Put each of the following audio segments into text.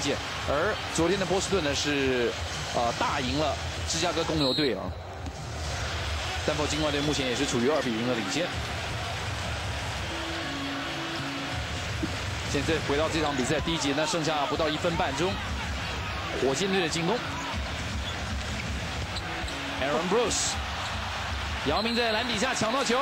键。而昨天的波士顿呢是大赢了芝加哥公牛队啊。丹佛金块队目前也是处于2比0的领先。现在回到这场比赛第一节呢，剩下不到1分半钟，火箭队的进攻。Aaron Bruce， 姚明在篮底下抢到球。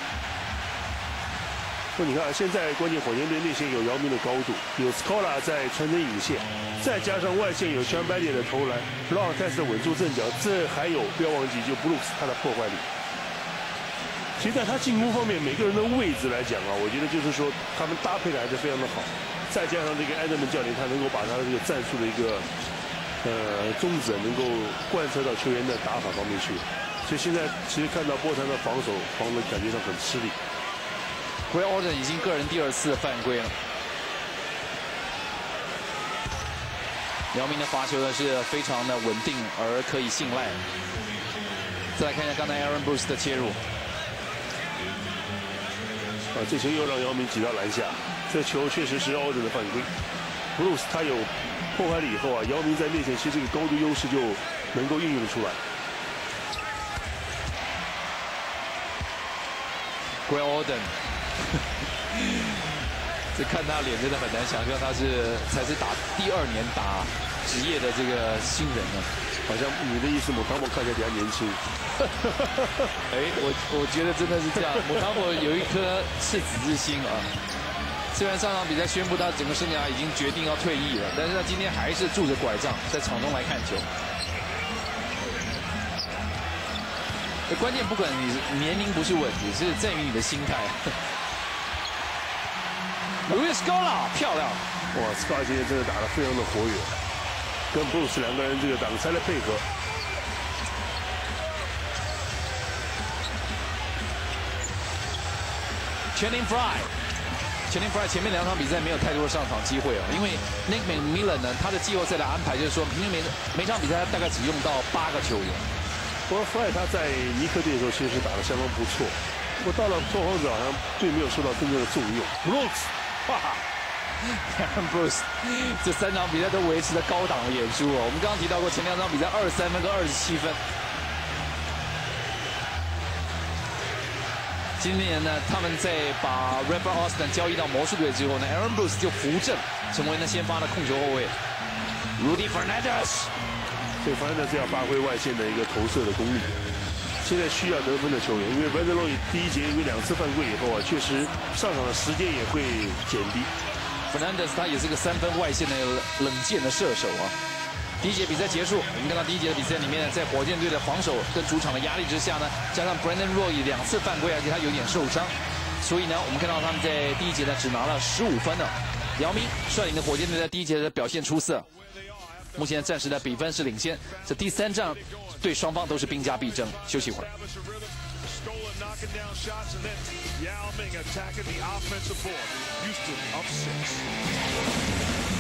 你看，现在关键火箭队内线有姚明的高度，有 Scola 在传承引线，再加上外线有 Sean Bailey 的投篮 ，Ron Artest 的稳住阵脚，这还有不要忘记就 Brooks 他的破坏力。其实在他进攻方面，每个人的位置来讲啊，我觉得就是说他们搭配的还是非常的好。再加上这个Edelman教练，他能够把他的这个战术的一个宗旨能够贯彻到球员的打法方面去。所以现在其实看到波特的防守防的感觉上很吃力。 Greg Oden 已经个人第2次犯规了。姚明的罚球呢是非常的稳定而可以信赖。再来看一下刚才 Aaron Bruce 的切入。 这球又让姚明挤到篮下，这球确实是Oden的犯规。Bruce 他有破坏力以后啊，姚明在内线其实这个高度优势就能够运用出来。 Greg Oden。这看他脸真的很难想象，他才是打第2年打职业的这个新人呢。 好像你的意思，姆汤姆看起来比较年轻。 哎，我觉得真的是这样。姆汤姆有一颗赤子之心啊。虽然上场比赛宣布他整个生涯已经决定要退役了，但是他今天还是拄着拐杖在场中来看球。关键不管你年龄不是问题，是在于你的心态。Luis Scola 漂亮， 哇 ，Scola 今天真的打得非常的活跃，跟 Bruce 2个人这个挡拆的配合。 Channing Frye 前面2场比赛没有太多的上场机会啊，因为 Nick McMillan 呢，他的季后赛的安排就是说，平均每场比赛他大概只用到8个球员。 不过 Frye 他在尼克队的时候其实打得相当不错，不过到了拓荒者好像并没有受到真正的重用。Brooks， 哈哈 ，Aaron Bruce 这3场比赛都维持了高档的演出哦。我们刚刚提到过，前2场比赛23分跟27分。今年呢，他们在把 Rafer Alston 交易到魔术队之后呢 ，Aaron Bruce 就扶正，成为呢先发的控球后卫。Rudy Fernandez。 所以Fernandez要发挥外线的一个投射的功力。现在需要得分的球员，因为 Vanderloy 第1节因为2次犯规以后啊，确实上场的时间也会减低。 Fernandez 他也是个3分外线的冷箭的射手啊。第1节比赛结束，我们看到第1节的比赛里面，在火箭队的防守跟主场的压力之下呢，加上 Brandon Roy 2次犯规，而且他有点受伤，所以呢，我们看到他们在第1节呢只拿了15分了。姚明率领的火箭队在第1节的表现出色。目前暂时的比分是领先，这第3仗对双方都是兵家必争。休息一会儿。 Yao Ming attacking the offensive board. Houston up 6.